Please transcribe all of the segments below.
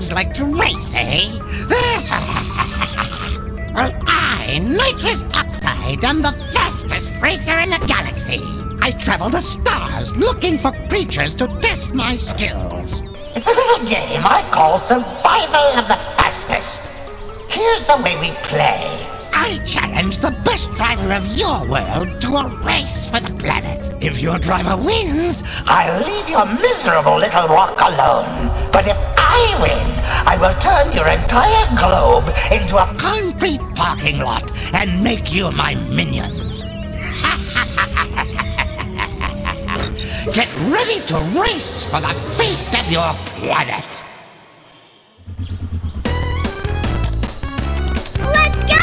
dogs like to race, eh? Well, I, Nitrous Oxide, am the fastest racer in the galaxy. I travel the stars looking for creatures to test my skills. It's a little game I call Survival of the Fastest. Here's the way we play. I challenge the best driver of your world to a race for the planet. If your driver wins, I'll leave your miserable little rock alone. But if I win, I will turn your entire globe into a concrete parking lot and make you my minions. Get ready to race for the fate of your planet. Let's go!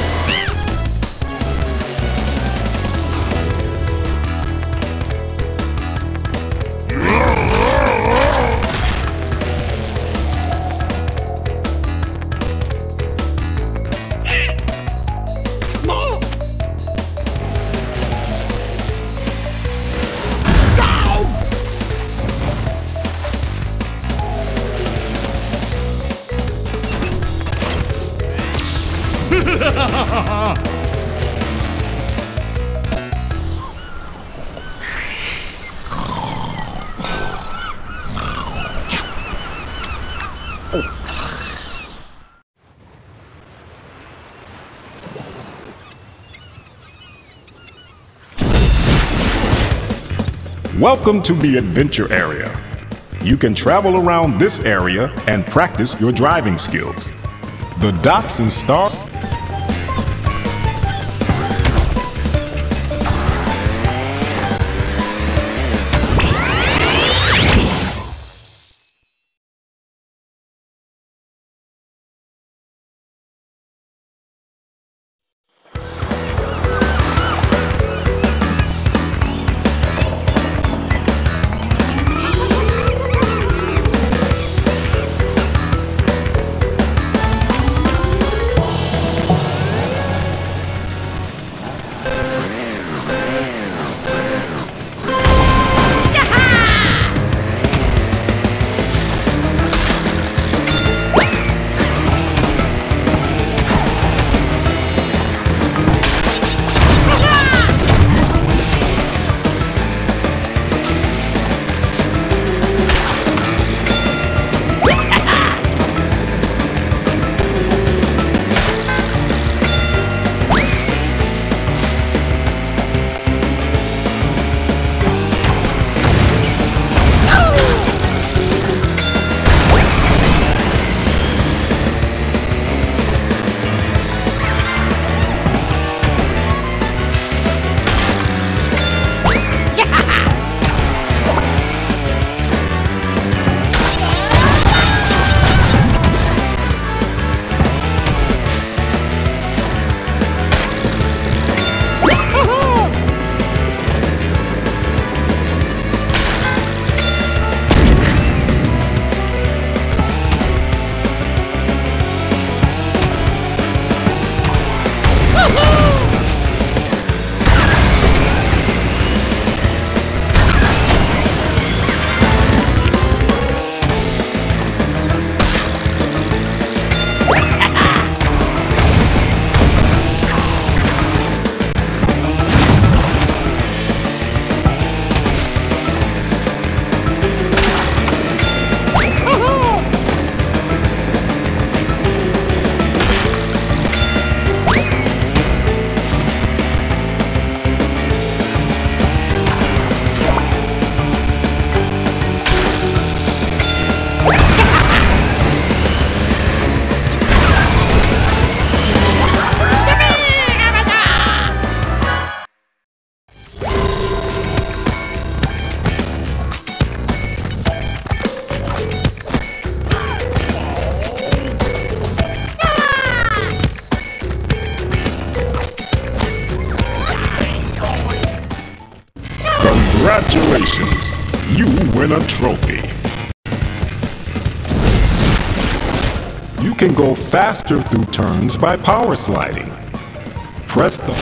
Welcome to the adventure area. You can travel around this area and practice your driving skills. The docks and star. Congratulations! You win a trophy. You can go faster through turns by power sliding. Press the...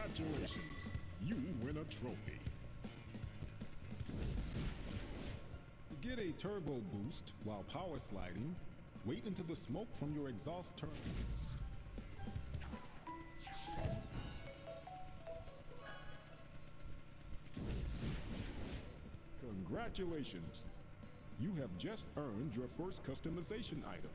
Congratulations! You win a trophy. To get a turbo boost while power sliding, wait until the smoke from your exhaust turns. Congratulations! You have just earned your first customization item.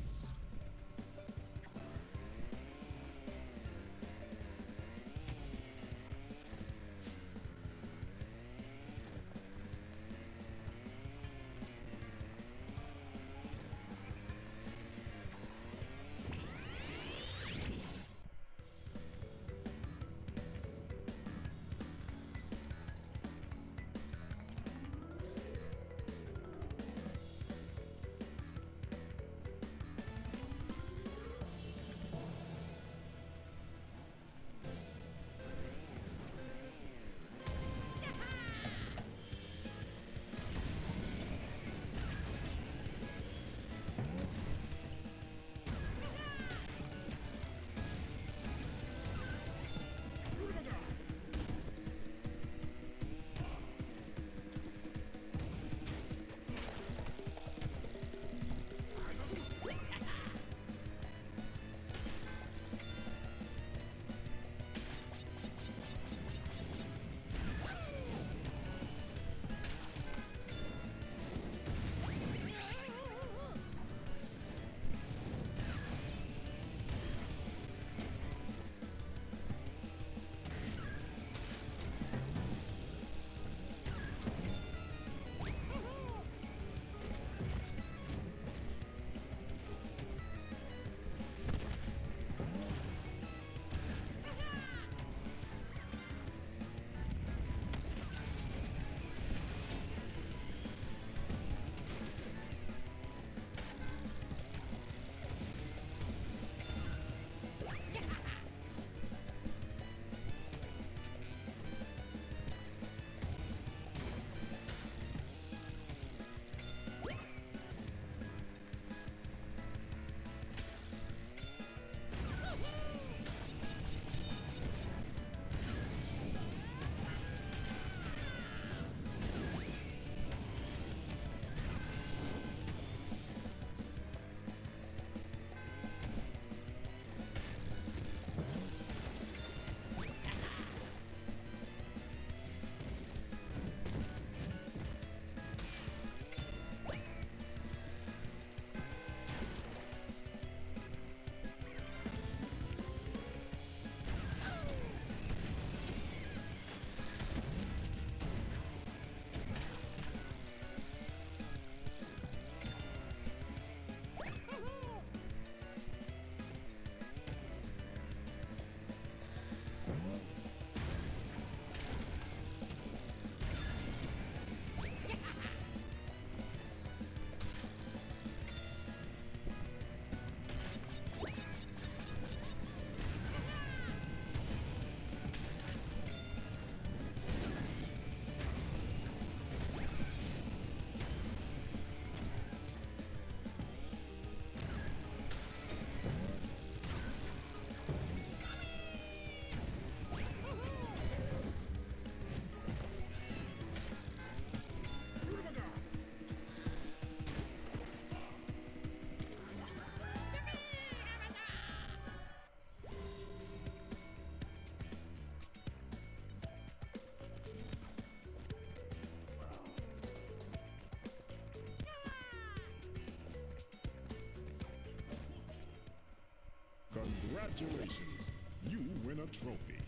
Congratulations! You win a trophy.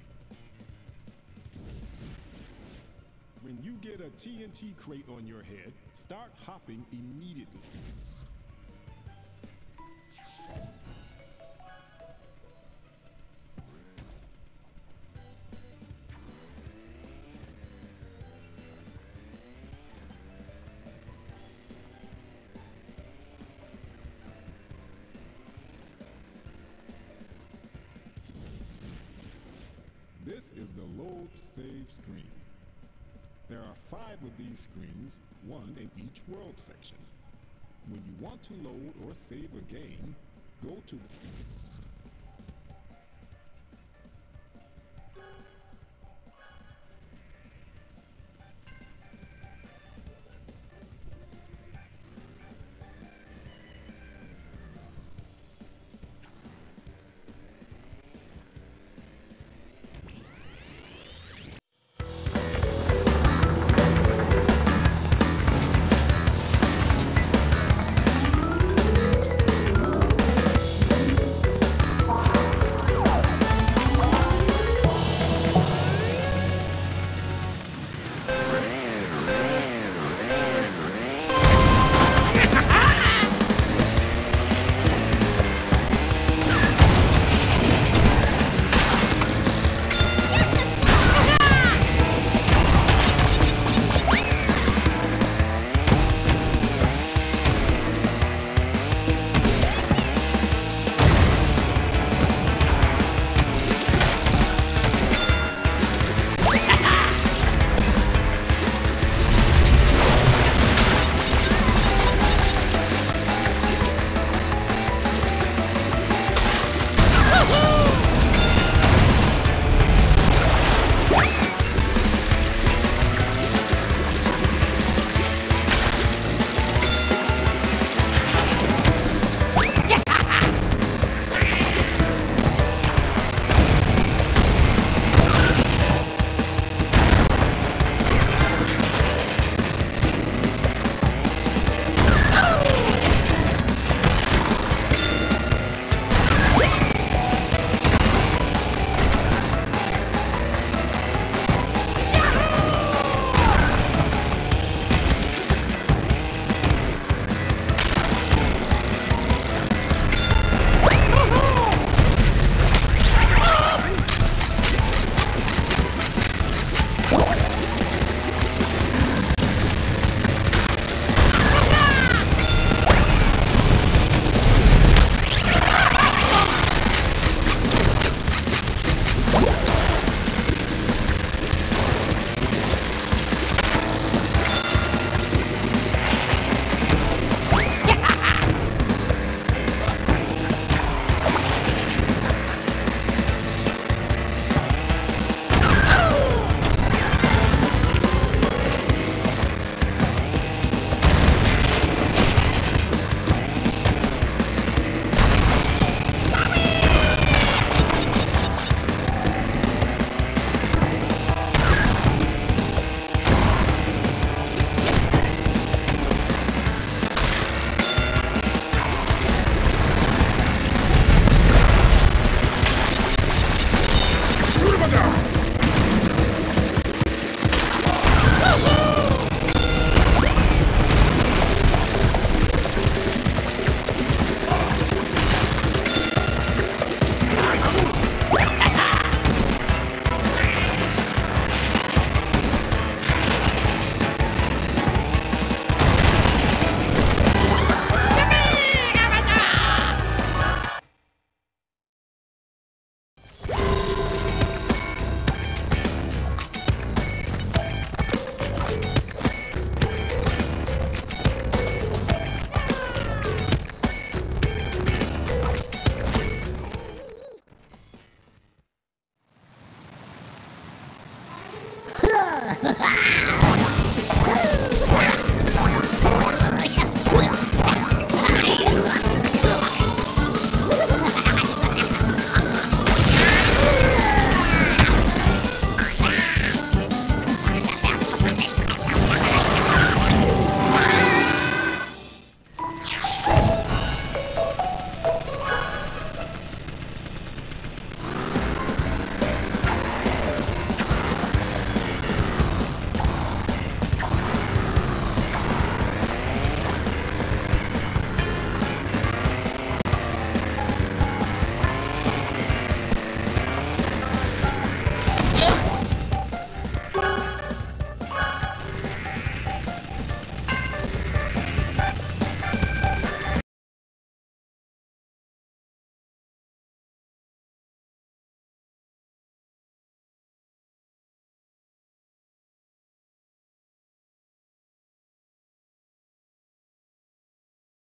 When you get a TNT crate on your head, start hopping immediately. This is the load save screen. There are 5 of these screens, 1 in each world section. When you want to load or save a game, go to